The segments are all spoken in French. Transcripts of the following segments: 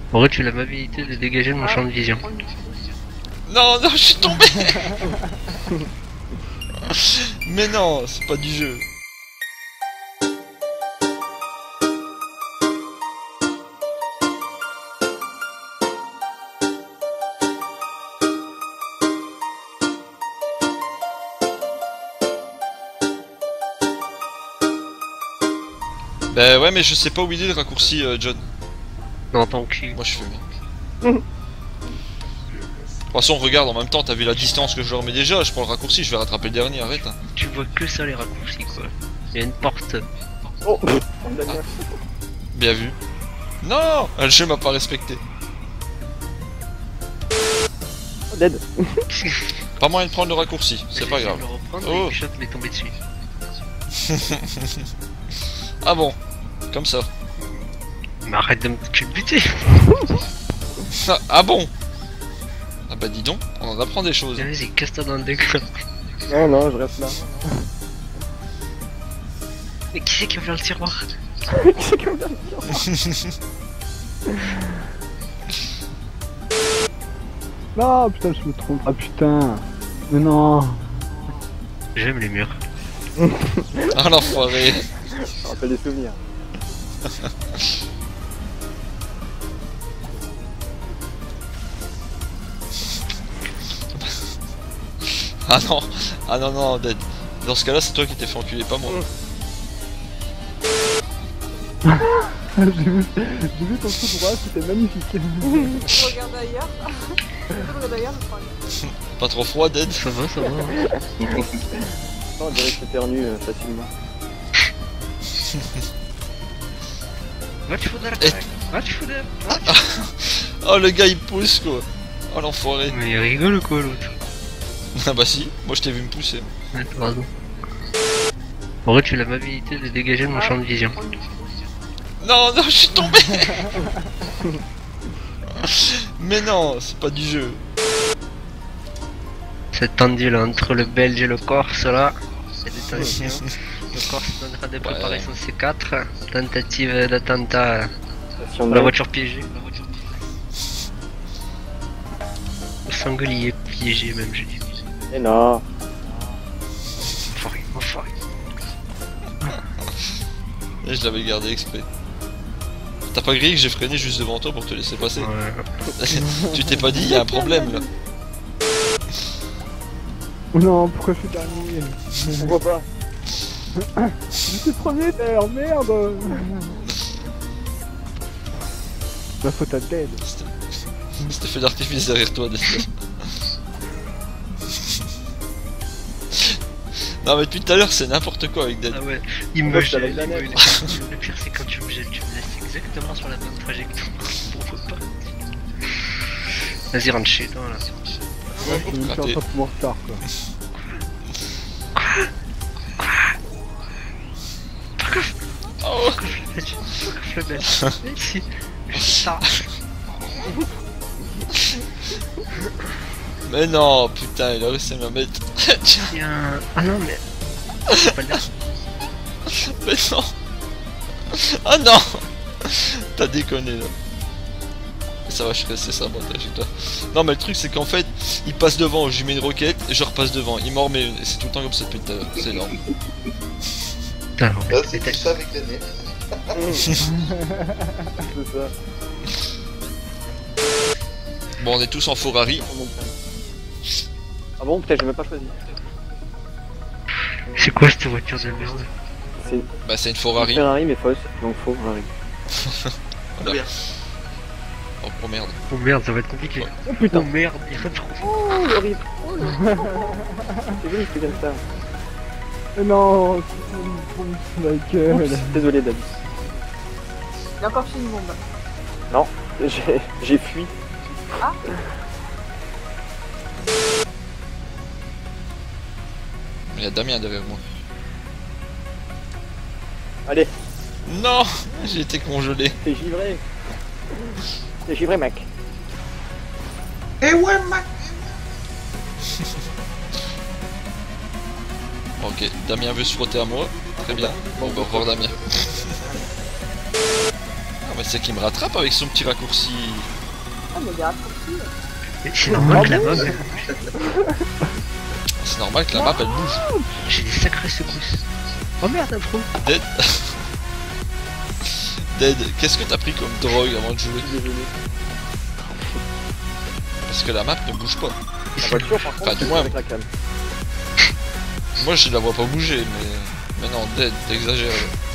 Aurais-tu l'amabilité de dégager de mon champ de vision? Non, non, je suis tombé. Mais non, c'est pas du jeu. Bah ouais, mais je sais pas où il est le raccourci, John. Non, tant que... Moi je fais bien. De toute façon, regarde, en même temps, t'as vu la distance que je leur mets déjà, je prends le raccourci, je vais rattraper le dernier, arrête. Hein. Tu vois que ça les raccourcis quoi. Il y a une porte. Oh, Bien vu. Non, le jeu m'a pas respecté. dead. Pas moyen de prendre le raccourci, c'est pas grave. Le reprendre, Oh. et Shot m'est tombé dessus. Ah bon, comme ça. Mais arrête de me culbuter. Ah bon. Ah bah dis donc, on en apprend des choses. Vas-y, casse-toi dans le décor. Non, non, je reste là. Mais qui c'est qui a ouvert le tiroir? C'est comme ça. Non, putain, je me trompe. Ah putain. Mais non. J'aime les murs. Ah l'enfoiré. Ça rappelle des souvenirs. Ah non, ah non, non, Dead. Dans ce cas-là, c'est toi qui t'es fait enculer, pas moi. J'ai vu ton coup droit, c'était magnifique. Je regarde ailleurs. Je regarde ailleurs, je crois. Pas trop froid, Dead. Ça va, ça va. On dirait que t'éternues facilement. Va te foutre Et- Va te foutre. Oh, le gars il pousse quoi. Oh l'enfoiré. Mais il rigole ou quoi l'autre? Ah bah si, moi je t'ai vu me pousser. Ouais, pardon. Aurais-tu l'amabilité de dégager de mon champ de vision? Non, non, je suis tombé. Mais non, c'est pas du jeu. C'est tendu là entre le belge et le corse là. C'est des tensions. Le corse est en train de préparer son C4. Tentative d'attentat. La voiture piégée. Le sanglier piégé même je dis. Mais non. Enfoiré, enfoiré. Et je l'avais gardé exprès. T'as pas grillé que j'ai freiné juste devant toi pour te laisser passer? Ouais. Tu t'es pas dit, il y a un problème là. Non, pourquoi je suis dernier? Pourquoi pas? Je suis premier d'ailleurs, merde. La faute à Dead. C'était fait d'artifice derrière toi, Dead. Non mais depuis tout à l'heure c'est n'importe quoi avec Dead. Ah ouais, il On me va gèle. avec la Le nette. pire c'est quand tu me gèles, tu me laisses exactement sur la bonne trajectoire. Pourquoi pas? Vas-y, rentre chez toi là. Je me suis en mon retard quoi. Oh. Pourquoi le belge? Ici. Ça. Mais non, putain, il a réussi à me mettre. Tiens. Ah non mais. C'est pas le dernier. Mais non. Ah non. T'as déconné là. Ça va, je suis resté sabotage avec toi. Non mais le truc c'est qu'en fait, il passe devant, je lui mets une roquette et je repasse devant. Il m'en remet une et c'est tout le temps comme ça depuis tout à l'heure. C'est énorme. Putain, Là, c'est tout ça avec les nez. C'est ça. Bon, on est tous en Ferrari. Ah bon, putain, j'ai même pas choisi. C'est quoi cette voiture de merde? C'est Bah, c'est une une Ferrari. Ferrari mais fausse, donc faux Ferrari. Voilà. Oh merde. Oh merde, ça va être compliqué. Oh putain. Oh merde, il y a trop. Oh, horrible. Oh, c'est joli, c'est comme ça. Mais non, c'est ma gueule. Désolé, David. Il a encore fait une bombe. Non, j'ai fui. Ah, Il y a Damien derrière moi. Allez, Non. J'ai été congelé. t'es givré. T'es givré, mec. Eh ouais, mec. Ok, Damien veut se frotter à moi. Très bien. Bon, bah, au revoir Damien. Ah, Mais c'est qu'il me rattrape avec son petit raccourci. Ah, mais il est raccourci. Mais c'est normal que la map. C'est normal que la map elle bouge. J'ai des sacrées secousses. Oh merde, un trou. Dead. Dead, qu'est-ce que t'as pris comme drogue avant de jouer? Désolé. Parce que la map ne bouge pas. La voiture, par contre, Enfin, du c'est moins- avec la cam. Moi je la vois pas bouger, mais non, Dead, t'exagères.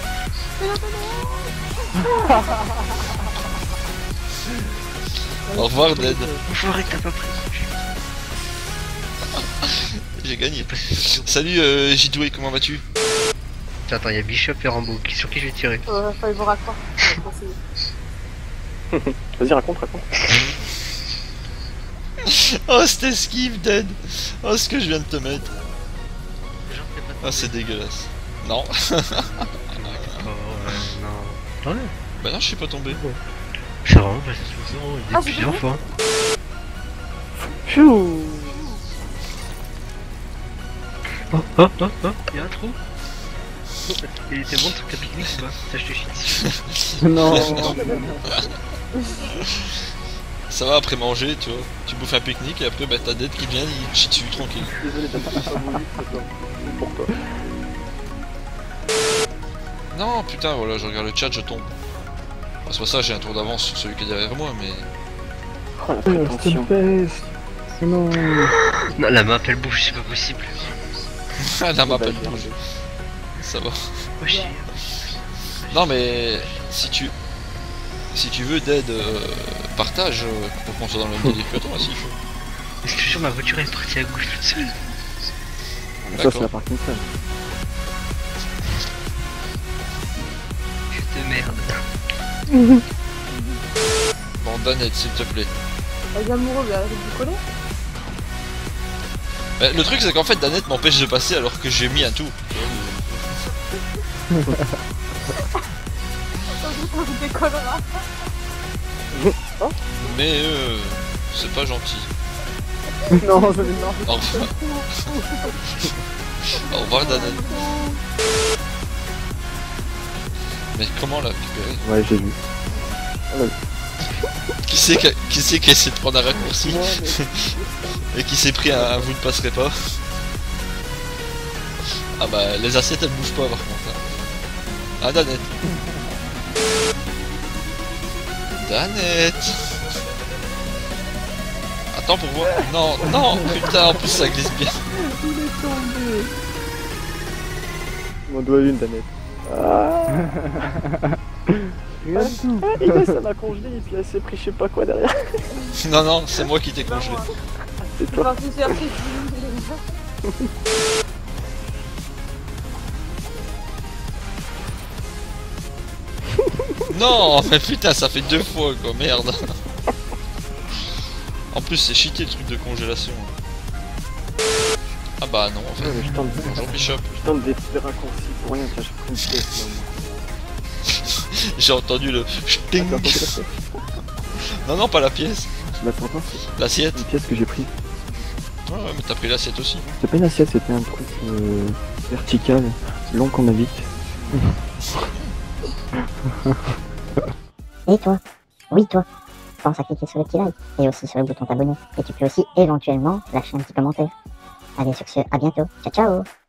Au revoir Dead, Enfoiré que t'as pas pris. j'ai gagné. Salut J2, comment vas-tu? Attends, il y a Bishop et Rambo. Sur qui je vais tirer? Fallait vous raccrocher. Vas-y, raconte. Oh cette esquive Dead. Oh ce que je viens de te mettre. Ah c'est dégueulasse. Non. Oh, non. Ouais. Bah non je suis pas tombé. C'est vraiment pas souvent, Ah, il plusieurs j'ai fois. Pfiou. Oh, il y a un trou. Il était bon ton truc à pique-nique ou pas? Ça je te chie dessus. Non. Ça va après manger, tu vois. Tu bouffes un pique-nique et après bah t'as Dead qui vient, il te chie dessus tranquille. Désolé, t'as pas voulu, c'est toi. Pour toi. Non putain voilà, je regarde le chat, je tombe. Bah, c'est pas ça, j'ai un tour d'avance sur celui qui est derrière moi, mais. Oh la prétention. Non. Non, la map elle bouge, c'est pas possible. Ah la map Bah, elle merde. bouge. Ça va. Oh chier. Non mais si tu veux Dead partage pour qu'on soit dans le même délire que toi s'il faut. Mais je te jure, ma voiture est partie à gauche toute seule. Ça, c'est la Parkinson. Je te merde. Bon Danette s'il te plaît. Les amoureux, mais arrêtez de vous coller. Bah, le truc c'est qu'en fait Danette m'empêche de passer alors que j'ai mis un tout. On vous décollera. Mais c'est pas gentil. Non, je l'ai non. Au revoir. Au revoir Danette. Mais comment la récupérer? Ouais, j'ai vu. Qui c'est qui a essayé de prendre un raccourci et qui s'est pris un vous ne passerez pas? Ah bah les assiettes elles bougent pas par contre. Hein. Ah Danette. Danette. Attends pour voir. Non, non, putain en plus ça glisse bien. Il est tombé. Mon doigt une, Danette. Ah. Regarde tout. Et là, ça m'a congelé et puis elle s'est pris je sais pas quoi derrière. Non non, c'est moi qui t'ai congelé. C'est toi. Enfin, si c'est après, je vous Non, mais putain ça fait 2 fois quoi, merde. En plus c'est cheaté le truc de congélation. Ah bah non en fait. Je tente Bonjour Bishop. des raccourcis pour rien, ça, je prends une pièce. J'ai entendu le ch'ting. Non non pas la pièce, La sentence, c'est l'assiette. une pièce que j'ai prise. Ouais mais t'as pris l'assiette aussi. C'était pas une assiette, c'était un truc vertical, long comme ma vie. Et toi? Oui, toi. Pense à cliquer sur le petit like et aussi sur le bouton t'abonner. Et tu peux aussi éventuellement lâcher un petit commentaire. Allez, sur ce, à bientôt. Ciao, ciao!